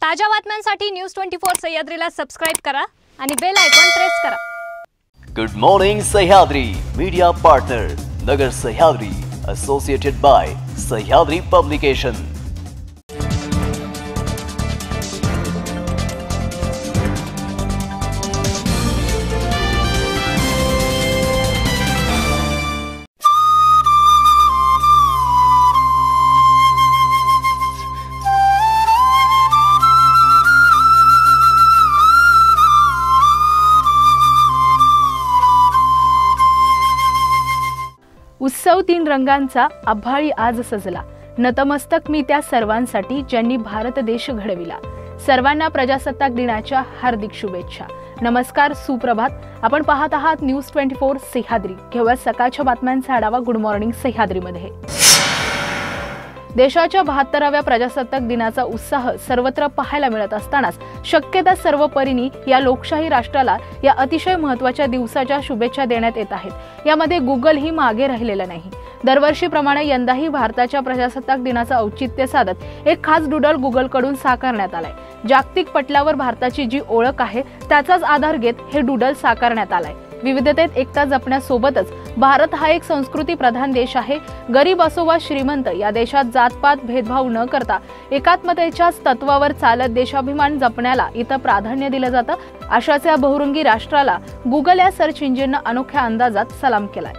ताज्या बातम्यांसाठी news 24 सह्याद्रीला subscribe करा आणि बेल आयकॉन प्रेस करा। Good morning Sahyadri media partner Nagar Sahyadri associated by Sahyadri publication. उत्सव तीन रंगांचा आभाळी आज सजला। नतमस्तक मी त्या सर्वांसाठी ज्यांनी भारत देश घडविला। सर्वांना प्रजासत्ताक दिनाच्या हार्दिक शुभेच्छा। नमस्कार, सुप्रभात। आपण पाहत आहात न्यूज 24 सह्याद्री। घेऊया सकाळच्या बातम्यांचा आढावा गुड मॉर्निंग सह्याद्रीमध्ये। देशाच्या 72व्या प्रजासत्ताक दिनाचा उत्साह सर्वत्र पाहायला मिळत असतानाच शक्य त्या सर्व परीने या लोकशाही राष्ट्राला या अतिशय महत्त्वाच्या दिवसाच्या शुभेच्छा देण्यात येत आहेत। यामध्ये गुगल ही मागे राहिलेला नाही। दरवर्षीप्रमाणे यंदाही भारताच्या प्रजासत्ताक दिनाचा औचित्य साधत एक खास डूडल गुगलकडून साकारण्यात आलाय। जागतिक पटलावर भारताची जी ओळख आहे त्याचाच आधार घेत हे डूडल साकारण्यात आलाय। विविधतेत एकता जपण्यासोबतच भारत हा एक संस्कृती प्रधान देश आहे। गरीब असो वा श्रीमंत या देशात जातपात भेदभाव न करता एकात्मतेच्याच तत्वावर चालत देशाभिमान जपण्याला इथं प्राधान्य दिलं जातं। अशाच या बहुरंगी राष्ट्राला गुगल या सर्च इंजिननं अनोख्या अंदाजात सलाम केलाय।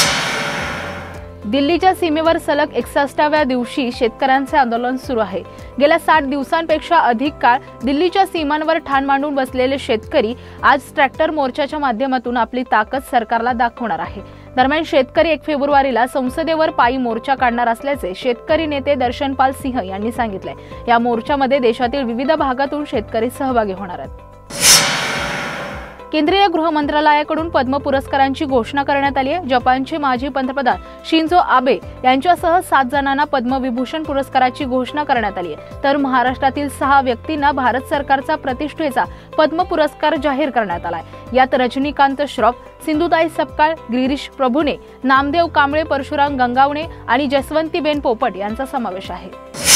दिल्लीच्या सीमेवर सलग 61व्या दिवशी शेतकऱ्यांचे आंदोलन सुरू आहे। गेल्या 60 दिवसांपेक्षा अधिक काळ दिल्लीच्या सीमांवर ठाण मांडून बसलेले शेतकरी आज ट्रॅक्टर मोर्चाच्या माध्यमातून आपली ताकद सरकारला दाखवणार आहे। दरम्यान शेतकरी 1 फेब्रुवारीला संसदेवर पायी मोर्चा काढणार असल्याचे शेतकरी नेते दर्शनपाल सिंह यांनी सांगितले। या मोर्चामध्ये देशातील विविध भागातून शेतकरी सहभागी होणार आहेत। केंद्रीय गृह मंत्रालयाकडून पद्म पुरस्कारांची घोषणा करण्यात आली आहे। जपानचे माजी पंतप्रधान शिंजो आबे यांच्यासह 7 जणांना पद्मविभूषण पुरस्काराची घोषणा करण्यात आली आहे। तर महाराष्ट्रातील 6 व्यक्तींना भारत सरकारचा प्रतिष्ठेचा पद्म पुरस्कार जाहीर करण्यात आलाय। यात रजनीकांत श्रॉफ, सिंधुताई सपकाळ, गिरीश प्रभुने, नामदेव कांबळे, परशुराम गंगावणे आणि जसवंतीबेन पोपट यांचा समावेश आहे।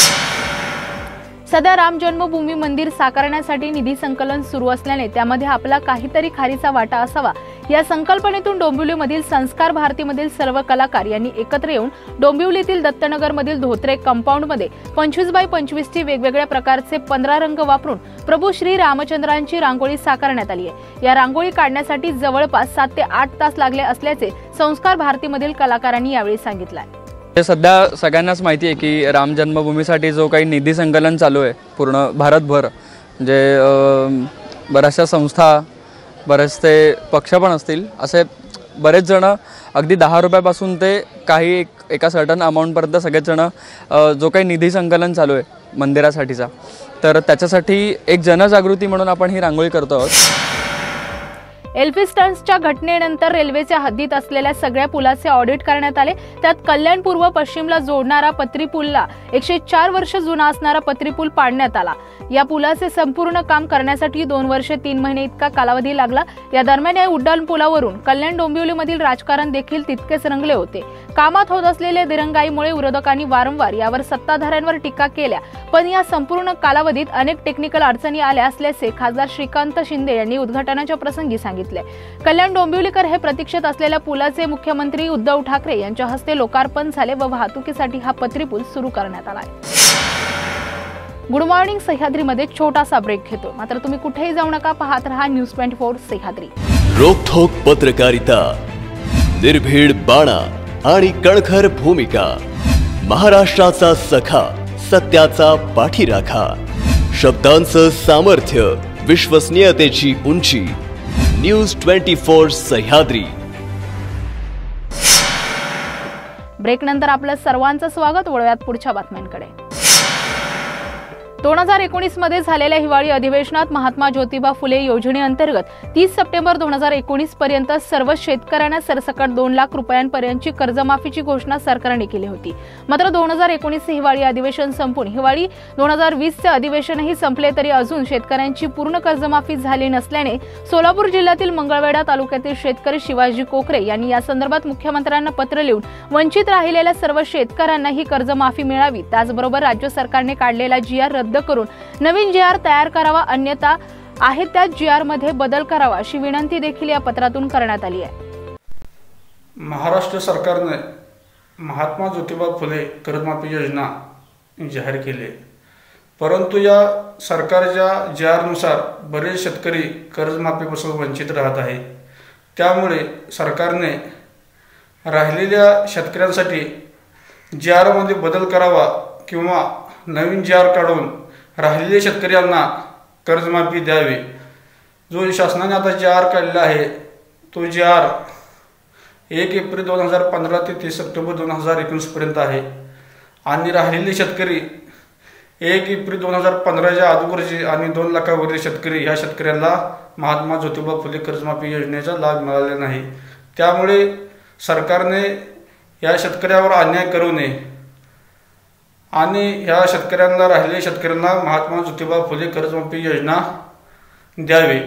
सध्या राम जन्मभूमी मंदिर साकारण्यासाठी निधी संकलन सुरू असल्याने त्यामध्ये आपला काहीतरी खारीचा वाटा असावा या संकल्पनेतून डोंबिवलीमधील संस्कार भारतीमधील सर्व कलाकार यांनी एकत्र येऊन डोंबिवलीतील दत्तनगरमधील धोत्रे कंपाऊंडमध्ये 25x25 ची वेगवेगळ्या प्रकारचे 15 रंग वापरून प्रभू श्री रामचंद्रांची रांगोळी साकारण्यात आली आहे। या रांगोळी काढण्यासाठी जवळपास 7 ते 8 तास लागले असल्याचे संस्कार भारतीमधील कलाकारांनी यावेळी सांगितले। सध्या सगळ्यांनाच माहिती आहे की राम जन्मभूमीसाठी जो काही निधी संकलन चालू आहे पूर्ण भारतभर, म्हणजे बऱ्याचशा संस्था, बरेचसे पक्ष पण असतील, असे बरेच जण अगदी 10 रुपयापासून ते काही एका सर्टन अमाऊंटपर्यंत सगळेच जण जो काही निधी संकलन चालू आहे मंदिरासाठीचा, तर त्याच्यासाठी एक जनजागृती म्हणून आपण ही रांगोळी करतो आहोत। एल्फिस्टन्सच्या घटनेनंतर रेल्वेच्या हद्दीत असलेल्या सगळ्या पुलाचे ऑडिट करण्यात आले। त्यात कल्याण पूर्व पश्चिमला जोडणारा पत्री पूलला 104 वर्ष जुना असणारा पत्री पूल पाडण्यात आला। या पुलाचे संपूर्ण काम करण्यासाठी 2 वर्ष 3 महिने इतका कालावधी लागला। या दरम्यान या उड्डाण पुलावरून कल्याण डोंबिवलीमधील राजकारण देखील तितकेच रंगले होते। कामात होत असलेल्या दिरंगाईमुळे विरोधकांनी वारंवार यावर सत्ताधाऱ्यांवर टीका केल्या, पण या संपूर्ण कालावधीत अनेक टेक्निकल अडचणी आल्या असल्याचे खासदार श्रीकांत शिंदे यांनी उद्घाटनाच्या प्रसंगी सांगितले। कल्याण डोंबिवलीकर हे प्रतीक्षित असलेल्या पुलाचे मुख्यमंत्री उद्धव ठाकरे यांच्या हस्ते लोकार्पण झाले व वाहतुकीसाठी हा पत्री पूल सुरू करण्यात आला आहे। गुड मॉर्निंग सह्याद्रीमध्ये छोटासा ब्रेक घेतो, मात्र तुम्ही कुठेही जाऊ नका, पाहत रहा न्यूज 24 सह्याद्री। रोखोक पत्रकारिता, निर्भीड बाणा आणि कणखर भूमिका, महाराष्ट्राचा सखा, सत्याचा पाठीराखा, शब्दांचं सामर्थ्य, विश्वसनीयतेची उंची, न्यूज 24 सह्याद्री। ब्रेक नंतर आपलं सर्वांचं स्वागत। वळूयात पुढच्या बातम्यांकडे। 2019 मध्ये झालेल्या हिवाळी अधिवेशनात महात्मा ज्योतिबा फुले योजनेअंतर्गत 30 सप्टेंबर 2019 पर्यंत सर्व शेतकऱ्यांना सरसकट 2 लाख रुपयांपर्यंतची कर्जमाफीची घोषणा सरकारने केली होती। मात्र 2019 हिवाळी अधिवेशन संपून हिवाळी 2020 चे अधिवेशनही संपले तरी अजून शेतकऱ्यांची पूर्ण कर्जमाफी झाली नसल्याने सोलापूर जिल्ह्यातील मंगळवेढा तालुक्यातील शेतकरी शिवाजी कोकरे यांनी या संदर्भात मुख्यमंत्र्यांना पत्र लिहून वंचित राहिलेल्या सर्व शेतकऱ्यांना ही कर्जमाफी मिळावी, त्याचबरोबर राज्य सरकारने काढलेला GR रद्द करून नवीन जी आर तयार करावा, अन्यथा आहे त्याच जी आर मध्ये बदल करावा अशी विनंती देखील या पत्रातून करण्यात आली आहे. महाराष्ट्र सरकारने महात्मा ज्योतिबा फुले कर्जमाफी योजना जाहीर केली, परंतु या सरकारच्या जी आरनुसार बरेच शेतकरी कर्जमाफीपासून वंचित राहत आहे. त्यामुळे सरकारने राहिलेल्या शेतकऱ्यांसाठी जी आरमध्ये बदल करावा किंवा नवीन जी आर काढून राहिलेल्या शेतकऱ्यांना कर्जमाफी द्यावी. जो शासनाने आता जी आर काढला आहे तो जी आर 1 एप्रिल 2015 ते 30 सप्टेंबर 2019 पर्यंत आहे आणि राहिलेले शेतकरी 1 एप्रिल 2015च्या अगोदरचे आणि 2 लाखावरील शेतकरी ह्या शेतकऱ्यांना महात्मा ज्योतिबा फुले कर्जमाफी योजनेचा लाभ मिळालेला नाही. त्यामुळे सरकारने या शेतकऱ्यावर अन्याय करू नये आणि ह्या शेतकऱ्यांना राहिलेल्या शेतकऱ्यांना महात्मा ज्योतिबा फुले कर्जमाफी योजना द्यावी.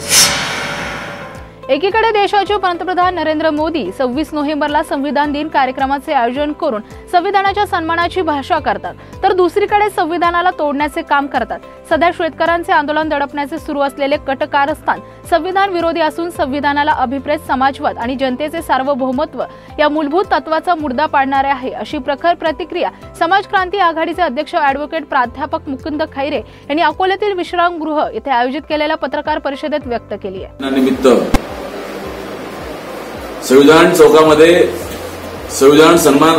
एकीकडे देशाचे पंतप्रधान नरेंद्र मोदी 26 नोव्हेंबरला संविधान दिन कार्यक्रमाचे आयोजन करून संविधानाच्या सन्मानाची भाषा करतात, तर दुसरीकडे संविधानाला तोडण्याचे काम करतात. सध्या शेतकऱ्यांचे आंदोलन दडपण्याचे सुरू असलेले कट कारस्थान संविधान विरोधी असून संविधानाला अभिप्रेत समाजवाद आणि जनतेचे सार्वभौमत्व या मूलभूत तत्वाचा मुद्दा पाडणारे आहे, अशी प्रखर प्रतिक्रिया समाज क्रांती आघाडीचे अध्यक्ष ॲडव्होकेट प्राध्यापक मुकुंद खैरे यांनी अकोल्यातील विश्रामगृह येथे आयोजित केलेल्या पत्रकार परिषदेत व्यक्त केली आहे. संविधान चौकामध्ये संविधान सन्मान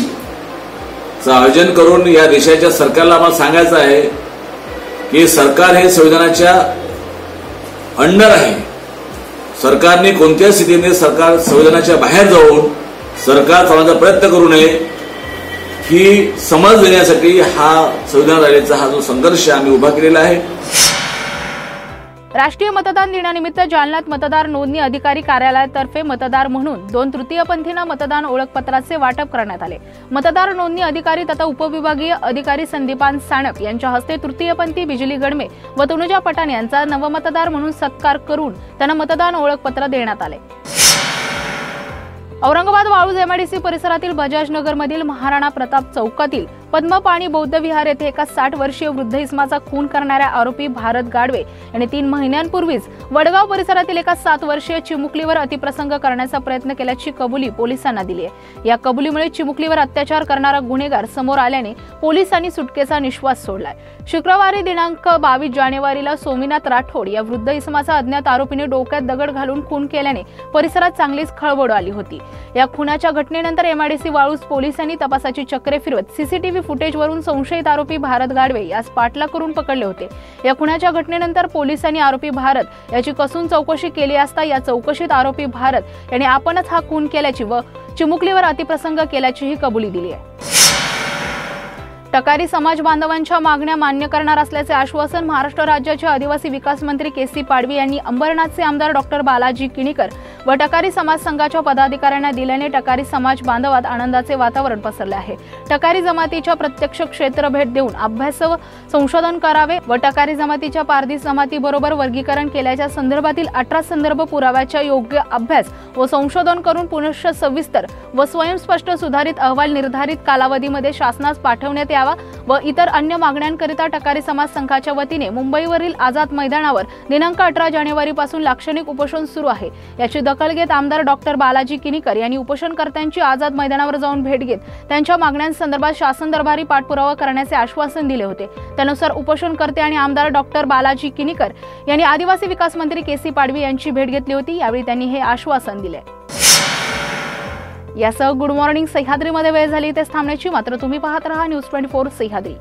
रॅलीचं आयोजन करून या देशाच्या सरकारला आम्हाला सांगायचं आहे की सरकार हे संविधानाच्या अंडर आहे. सरकारने कोणत्या स्थितीने सरकार संविधानाच्या बाहेर जाऊन सरकार चालवण्याचा प्रयत्न करू नये ही समज देण्यासाठी हा संविधान रॅलीचा हा जो संघर्ष आम्ही उभा केलेला आहे. राष्ट्रीय मतदान दिनानिमित्त जालन्यात मतदार नोंदणी अधिकारी कार्यालयातर्फे मतदार म्हणून 2 तृतीयपंथींना मतदान ओळखपत्राचे वाटप करण्यात आले. मतदार नोंदणी अधिकारी तथा उपविभागीय अधिकारी संदीपान साणप यांच्या हस्ते तृतीयपंथी बिजली गडमे व तनुजा पठाण यांचा नवमतदार म्हणून सत्कार करून त्यांना मतदान ओळखपत्र देण्यात आले. औरंगाबाद वाळूज एमआयडीसी परिसरातील बजाज नगरमधील महाराणा प्रताप चौकातील पद्मपाणी बौद्ध विहार येथे एका 60 वर्षीय वृद्ध इसमाचा खून करणाऱ्या आरोपी भारत गाडवे याने 3 महिन्यांपूर्वीच वडगाव परिसरातील एका 7 वर्षीय चिमुकलीवर अतिप्रसंग करण्याचा प्रयत्न केल्याची कबुली पोलिसांना दिली आहे. या कबुलीमुळे चिमुकलीवर अत्याचार करणारा गुन्हेगार समोर आल्याने पोलिसांनी सुटकेचा निश्वास सोडलाय. शुक्रवारी दिनांक 22 जानेवारीला सोमीनाथ राठोड या वृद्ध इसमाचा अज्ञात आरोपीने डोक्यात दगड घालून खून केल्याने परिसरात चांगलीच खळबळ आली होती. या खुनाच्या घटनेनंतर एमआयडीसी वाळूज पोलिसांनी तपासाची चक्रे फिरवत सीसीटीव्ही फुटेजवरून संशयित आरोपी भारत गाडवे यास पाठलाग करून पकडले होते. या खुनाच्या घटनेनंतर पोलिसांनी आरोपी भारत याची कसून चौकशी केली असता या चौकशीत आरोपी भारत याने आपणच हा खून केल्याची व चिमुकलीवर अतिप्रसंग केल्याचीही कबुली दिली आहे. टकारी समाज बांधवांच्या मागण्या मान्य करणार असल्याचे आश्वासन महाराष्ट्र राज्याचे आदिवासी विकास मंत्री के.सी. पाडवी यांनी अंबरनाथचे आमदार डॉक्टर बालाजी किणीकर व टकारी समाज संघाच्या पदाधिकाऱ्यांना दिल्याने टकारी समाज बांधवात आनंदाचे वातावरण पसरले आहे. टकारी जमातीच्या प्रत्यक्ष क्षेत्र भेट देऊन अभ्यास व संशोधन करावे व टकारी जमातीच्या पारधी जमातीबरोबर वर्गीकरण केल्याच्या संदर्भातील 18 संदर्भ पुराव्याच्या योग्य अभ्यास व संशोधन करून पुनश्च सविस्तर व स्वयंस्पष्ट सुधारित अहवाल निर्धारित कालावधीमध्ये शासनास पाठवण्यात यावा व इतर अन्य मागण्यांकरिता टकारी समाज संघाच्या वतीने मुंबईवरील आझाद मैदानावर दिनांक 18 जानेवारी पासून लाक्षणिक उपोषण सुरू आहे. याची दखल घेत आमदार डॉक्टर बालाजी किणीकर यांनी उपोषणकर्त्यांची आझाद मैदानावर जाऊन भेट घेत त्यांच्या मागण्यांसंदर्भात शासन दरबारी पाठपुरावा करण्याचे आश्वासन दिले होते. त्यानुसार उपोषणकर्ते आणि आमदार डॉक्टर बालाजी किणीकर यांनी आदिवासी विकास मंत्री के.सी. पाडवी यांची भेट घेतली होती. यावेळी त्यांनी हे आश्वासन दिले. यासह गुड मॉर्निंग सह्याद्रीमध्ये वेळ झाली तेच थांबण्याची, मात्र तुम्ही पाहत रहा न्यूज 24 सह्याद्री.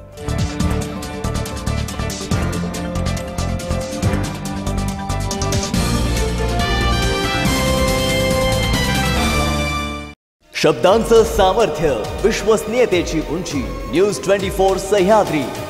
शब्दांचं सामर्थ्य, विश्वसनीयतेची उंची. न्यूज 24 सह्याद्री.